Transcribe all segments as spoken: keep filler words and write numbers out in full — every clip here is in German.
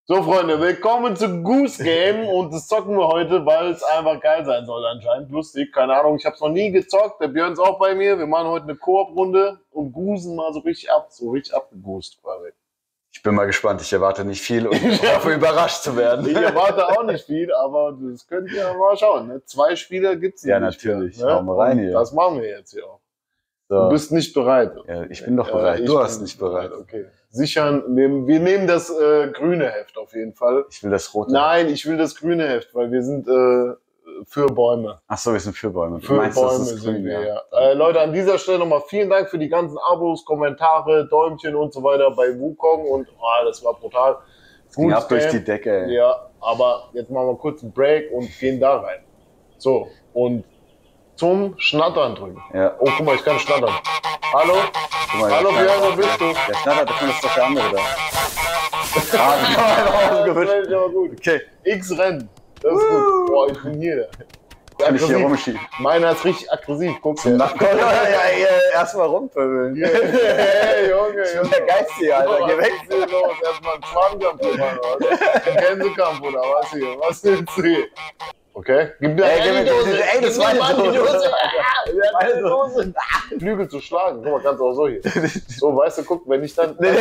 So, Freunde, willkommen zu Goose Game und das zocken wir heute, weil es einfach geil sein soll anscheinend. Lustig, keine Ahnung, ich habe es noch nie gezockt, der Björn ist auch bei mir. Wir machen heute eine Koop-Runde und goosen mal so richtig ab, so richtig abgegoost quasi. Ich bin mal gespannt, ich erwarte nicht viel und hoffe überrascht zu werden. Ich erwarte auch nicht viel, aber das könnt ihr mal schauen. Ne? Zwei Spieler gibt es ja, natürlich. Ne? Schauen wir rein hier. Das machen wir jetzt hier auch. So. Du bist nicht bereit. Ja, ich bin doch bereit. Ja, du hast nicht bereit. bereit. Okay. Sichern, nehmen, wir nehmen das äh, grüne Heft auf jeden Fall. Ich will das rote. Nein, ich will das grüne Heft, weil wir sind äh, für Bäume. Ach so, wir sind für Bäume. Für meinst, Bäume das ist sind grün, wir, ja. ja. Äh, Leute, an dieser Stelle nochmal vielen Dank für die ganzen Abos, Kommentare, Däumchen und so weiter bei Wukong und oh, das war brutal. Es ging ab durch die Decke, ey. Ja, aber jetzt machen wir kurz einen Break und gehen da rein. So, und zum Schnattern drücken. Ja. Oh, guck mal, ich kann schnattern. Hallo? Mal, Hallo der Björn, wo bist du? Der schnattert, das ist doch der andere da. Ah, das ist aber gut. Okay. X rennen. Das ist gut. Boah, ich bin hier. Kann ich hier rumschieben. Meiner ist richtig aggressiv, guck dir. Ja, erstmal rumpöbeln. Yeah. Hey, Junge, ich bin der Geistige, Alter. Oh, geh weg. Was ist hier los? Erstmal einen Schwarmkampf machen, oder? Ein Gänsekampf, oder was hier? Was willst du hier? Okay. Gib mir eine Dose. Ey, das war meine Dose. Meine Dose. Flügel zu schlagen. Guck mal, kannst du auch so hier. So, weißt du, guck, wenn ich dann... Nee, nee,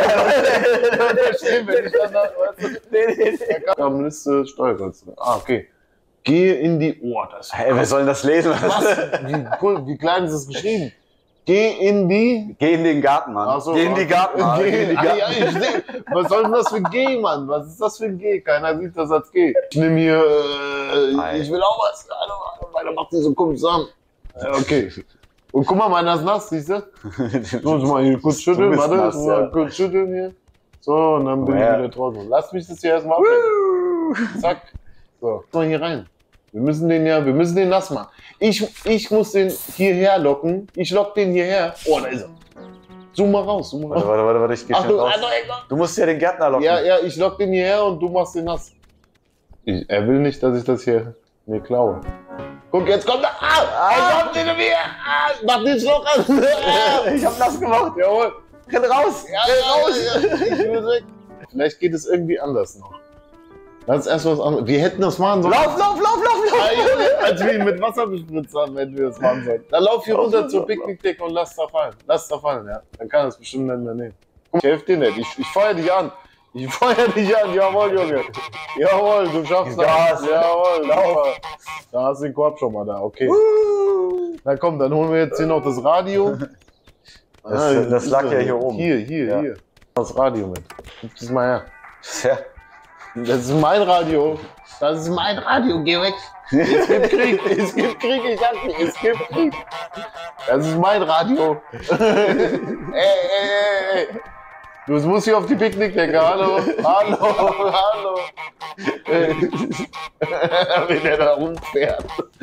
nee. Wenn ich dann... Weißt du, nee, nee, nee. Liste, Steuerkreuz. Ah, okay. Gehe in die... Oh, das... Hey, wer soll denn das lesen? Was? Wie, cool, wie klein ist das geschrieben? Geh in die... Geh in den Garten, Mann. Ach so, Geh in die Garten, Mann. Geh in die Garten. Ah, ja, ich seh, was soll denn das für G, Mann? Was ist das für ein G? Keiner sieht das als G. Ich nehme hier... Äh, ich will auch was. Hallo, meiner macht sich so komisch zusammen. Ja, okay. Und guck mal, meiner ist nass, siehst du? So, mal hier kurz schütteln, warte. Nass, so, ja. Kurz schütteln hier. So, und dann bin oh, ich ja. wieder trocken. Lass mich das hier erstmal abnehmen. Zack. So, mal hier rein. Wir müssen den ja, wir müssen den nass machen. Ich, ich muss den hierher locken. Ich lock den hierher. Oh, da ist er. Zoom mal raus. Zoom mal raus. Warte, warte, warte, warte, ich geh Ach, schnell du, raus. Alter, du musst ja den Gärtner locken. Ja, ja, ich lock den hierher und du machst den nass. Ich, er will nicht, dass ich das hier mir klaue. Guck, jetzt kommt er. Ah, ah, er kommt hinter mir. Ah, mach den Schluck an. Ah, ich hab nass gemacht. Jawohl. Renn raus. Ja, renn raus. Ja, ja. Ich will weg. Vielleicht geht es irgendwie anders noch. Das ist erst was anderes. Wir hätten das machen sollen. Lauf, lauf, lauf, lauf, lauf! Als wir ihn mit Wasser bespritzt haben, hätten wir das machen sollen. Dann lauf hier runter zur Picknickdecke und lass da fallen. Lass da fallen, ja. Dann kann er es bestimmt nicht mehr nehmen. Ich helfe dir nicht. Ich, ich feuer dich an. Ich feuer dich an. Jawohl, Junge. Jawohl, du schaffst das. Jawohl, lauf. Da hast du den Korb schon mal da. Okay. Na komm, dann holen wir jetzt hier noch das Radio. Das, ah, das lag ja hier oben. Hier, hier, ja. Hier. Das Radio mit. Gib das mal her. Ja. Das ist mein Radio. Das ist mein Radio. Geh weg. Es gibt Krieg. Es gibt Krieg. Ich sag dir, es gibt Krieg. Das ist mein Radio. ey, ey, ey, ey. Du musst hier auf die Picknickdecke. Hallo. Hallo. Hallo. Wie der da rumfährt.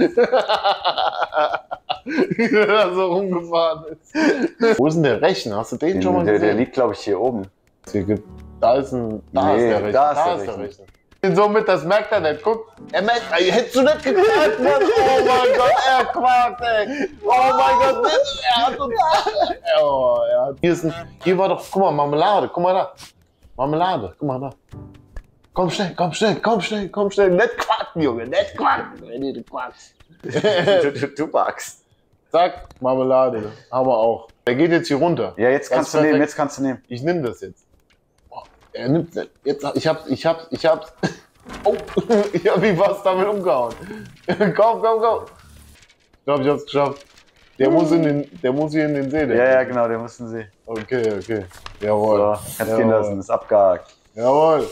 Wie der da so rumgefahren ist. Wo ist denn der Rechner? Hast du den, den schon mal der, gesehen? Der liegt, glaube ich, hier oben. Hier gibt Da ist ein. Da nee, ist der Rechner. Da ist, da der, ist Rechner. der Rechner. Somit, das merkt er nicht. Guck, er merkt, ey, hättest du nicht gequakt, Mann. Oh mein Gott, er quakt, ey. Oh mein Gott, er hat uns. Oh, er hat. Hier, ist ein, hier war doch, guck mal, Marmelade, guck mal da. Marmelade, guck mal da. Komm schnell, komm schnell, komm schnell, komm schnell. Nicht quaken, Junge, nicht quaken. Nee, du quakst. du, du, du magst. Zack, Marmelade, haben wir auch. Der geht jetzt hier runter. Ja, jetzt kannst du nehmen, jetzt kannst du nehmen. Ich nehme das jetzt. Er nimmt jetzt, ich hab's, ich hab's, ich hab's. Oh, ich hab wie was damit umgehauen. komm, komm, komm. Ich glaube, ich hab's geschafft. Der muss in den, der muss hier in den See. Ja, ja, genau, der muss in den See. Okay, okay. Jawohl. So, kannst Jawohl. Gehen lassen, ist abgehakt. Jawohl.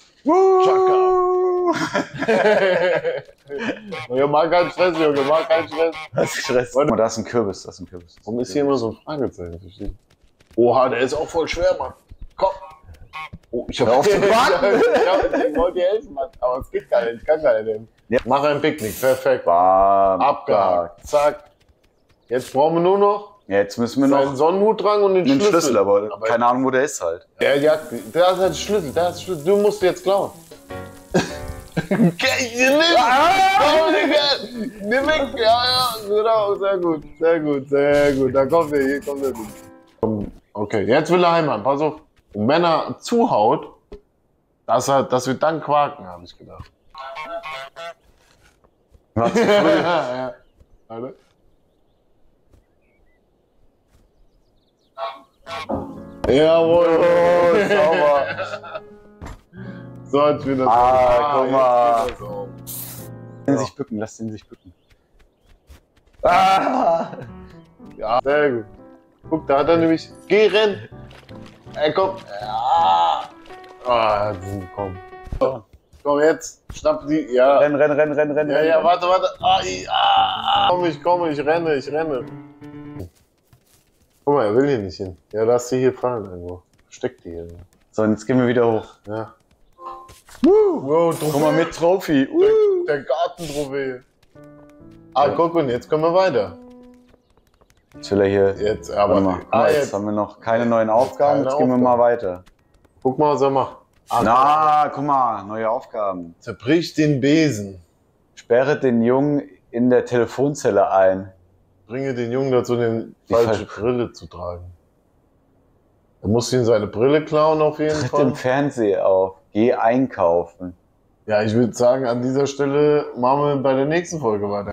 Ja, mach keinen Stress, Junge, mach keinen Stress. Was ist Stress? Oh, da ist ein Kürbis, da ist ein Kürbis. Warum ist hier immer so ein Fragezeichen? Oha, der ist auch voll schwer, Mann. Komm. Oh, ich hab auf zu warten. Ich wollte dir helfen, Mann. Aber es geht gar nicht. Ich kann gar nicht helfen. Ja. Mach ein Picknick. Perfekt. Bam. Abgehakt. Zack. Jetzt brauchen wir nur noch ja, jetzt müssen wir noch einen Sonnenhut dran und den, den Schlüssel. Schlüssel. Aber, aber keine Ahnung, wo der ist halt. Der, der, der ist halt Schlüssel. Der ist Schlüssel. Du musst jetzt klauen. Nimm! Ah, Nimm weg! Ja, ja, genau. Sehr gut. Sehr gut. Sehr gut. Da kommt der. Hier kommt der. Okay, jetzt will er heimhauen. Pass auf. Und wenn er zuhaut, Das, hat, das wird dann quaken, habe ich gedacht. War zu früh. ja, ja. Warte. Jawohl, oh, sauber. So, jetzt wieder. Ah, guck mal. jetzt geht das auch. Lass ihn sich bücken, lass ihn sich bücken. Ah! Ja, sehr gut. Guck, da hat er nämlich. Geh, renn! Ey, komm! Ah, ah komm. So. Komm, jetzt! Schnapp die. Ja. Renn, renn, renn, renn, renn. Ja, renn, ja, renn. warte, warte. Ah, ich, ah, komm, ich komme, ich renne, ich renne. Guck mal, er will hier nicht hin. Ja, lass sie hier fallen irgendwo. Steckt die hier. So, jetzt gehen wir wieder hoch. Ja. Woo. Wow, Guck mal mit Trophy. Der, der Gartentrophäe. Ah, Ja. guck, und jetzt kommen wir weiter. Jetzt will er hier. Jetzt, aber. Warte mal. Guck Ah, mal, jetzt jetzt. haben wir noch keine neuen Aufgaben. Keine Jetzt gehen wir Aufgaben. mal weiter. Guck mal, was er macht. Ah, Na, guck mal, neue Aufgaben. zerbricht den Besen. Sperre den Jungen in der Telefonzelle ein. Bringe den Jungen dazu, die Die falsche Fal- Brille zu tragen. Er muss ihm seine Brille klauen auf jeden Tritt Fall. im Fernseher auf. Geh einkaufen. Ja, ich würde sagen, an dieser Stelle machen wir bei der nächsten Folge weiter.